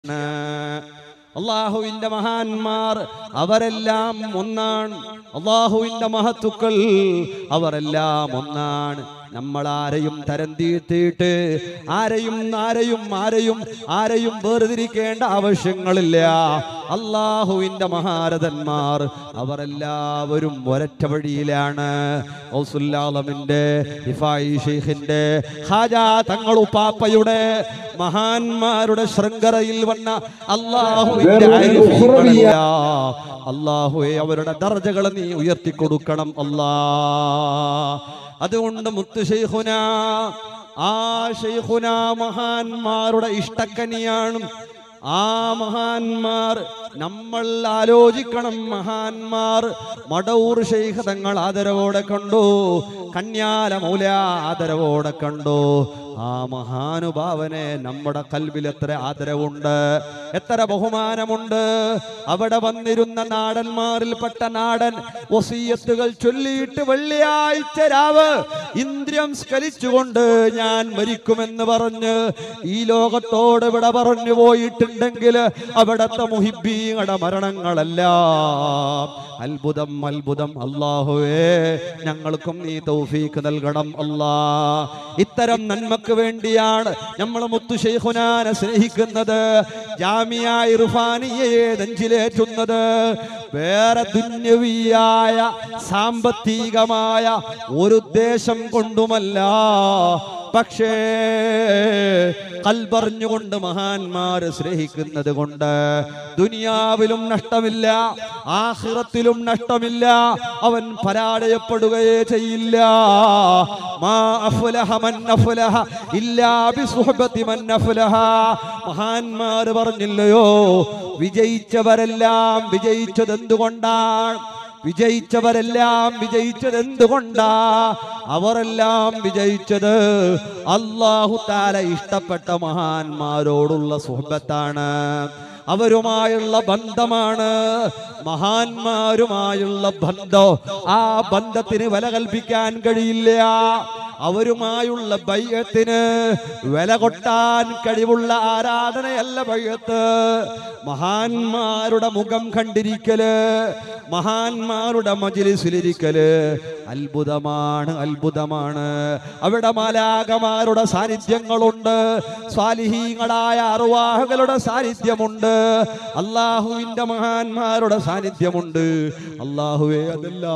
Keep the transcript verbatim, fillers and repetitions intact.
അല്ലാഹുവിന്റെ മഹാന്മാർ അവരെല്ലാം ഒന്നാണ്. അല്ലാഹുവിന്റെ മഹത്തുക്കൾ അവരെല്ലാം ഒന്നാണ്. നമ്മൾ ആരെയും തരം തീർത്തിയിട്ട് ആരെയും ആരെയും ആരെയും ആരെയും വേർതിരിക്കേണ്ട ആവശ്യങ്ങളില്ല. അല്ലാഹുവിന്റെ മഹാരഥന്മാർ അവരെല്ലാവരും ഒരൊറ്റ വഴിയിലാണ്. ഔസുല്ലാലമിന്റെ റിഫായി ഷെയ്ഖിന്റെ ഹാജാ തങ്ങളുപ്പാപ്പയുടെ മഹാന്മാരുടെ ശൃംഖലയിൽ വന്ന അല്ലാഹുവിന്റെ ആരിഫീങ്ങളല്ല. അല്ലാഹുവേ, അവരുടെ ദർജകൾ നീ ഉയർത്തി കൊടുക്കണം അല്ലാ. അതുകൊണ്ട് മുത്തു ശൈഖുന, ആ ശൈഖുന മഹാന്മാരുടെ ഇഷ്ടക്കനിയാണ്. ആ മഹാന്മാർ നമ്മൾ ആലോചിക്കണം. മഹാന്മാർ മടവൂർ ശൈഖ് തങ്ങൾ ആദരവോടെ കണ്ടു, കന്യാല മൗല ആദരവോടെ കണ്ടു. ആ മഹാനുഭാവനെ നമ്മുടെ കൽബിൽ എത്ര ആദരവുണ്ട്, എത്ര ബഹുമാനമുണ്ട്. അവിടെ വന്നിരുന്ന നാടന്മാരിൽപ്പെട്ട നാടൻ വസിയത്തുകൾ ചൊല്ലിയിട്ട് വെള്ളിയാഴ്ച രാവ് ഇന്ദ്രിയം സ്കലിച്ചുകൊണ്ട് ഞാൻ മരിക്കുമെന്ന് പറഞ്ഞ് ഈ ലോകത്തോട് ഇവിടെ പറഞ്ഞു പോയിട്ടുണ്ടെങ്കിൽ അവിടത്തെ മുഹിബ്ബീങ്ങളുടെ മരണങ്ങളെല്ലാം അത്ഭുതം അത്ഭുതം. അല്ലാഹുവേ, ഞങ്ങൾക്കും നീ തൗഫീഖ് നൽകണം അല്ലാ. ഇത്തരം നന്മക്ക് വേണ്ടിയാണ് നമ്മൾ മുത്തു ശൈഖുനാനെ സ്നേഹിക്കുന്നത്, ജാമിയ ഇർഫാനിയയെ നെഞ്ചിലേറ്റുന്നത്. വേറെ ദുന്യവിയായ സാമ്പത്തികമായ ഒരു ഉദ്ദേശം കൊണ്ടുമല്ല, പക്ഷേ കൽബറിഞ്ഞുകൊണ്ട് മഹാന്മാരെ സ്നേഹിക്കുന്നത് കൊണ്ട് ദുനിയാവിലും നഷ്ടമില്ല, ആഖിറത്തിലും നഷ്ടമില്ല. അവൻ പരാജയപ്പെടുകയേ ചെയ്യില്ല. മാ അഫ്ലഹ മൻ അഫ്ലഹ ഇല്ലാ ബിസുഹബതി മൻ അഫ്ലഹ. മഹാന്മാര് പറഞ്ഞില്ലയോ, വിജയിച്ചവരെല്ലാം വിജയിച്ചത് എന്തുകൊണ്ടാണ്? വിജയിച്ചവരെല്ലാം വിജയിച്ചത് എന്തുകൊണ്ടാ? അവരെല്ലാം വിജയിച്ചത് അല്ലാഹു തആല ഇഷ്ടപ്പെട്ട മഹാന്മാരോടുള്ള സുഹബത്താണ്, അവരുമായുള്ള ബന്ധമാണ്. മഹാന്മാരുമായുള്ള ബന്ധം, ആ ബന്ധത്തിന് വില കൽപ്പിക്കാൻ കഴിയില്ല. അവരുമായുള്ള ബൈഅത്തിന് വില കൊട്ടാൻ കഴിവുള്ള ആരാധനയല്ല ബൈഅത്ത്. മഹാന്മാരുടെ മുഖം കണ്ടിരിക്കല്, മഹാന്മാരുടെ മജ്ലിസിലിരിക്കല് അത്ഭുതമാണ്, അത്ഭുതമാണ്. അവിടെ മാലാഖമാരുടെ സാന്നിധ്യങ്ങളുണ്ട്, സ്വാലിഹീങ്ങളായ അർവാഹുകളുടെ സാന്നിധ്യമുണ്ട്, അല്ലാഹുവിന്റെ മഹാന്മാരുടെ സാന്നിധ്യമുണ്ട്. അല്ലാഹുവേ, അതെല്ലാം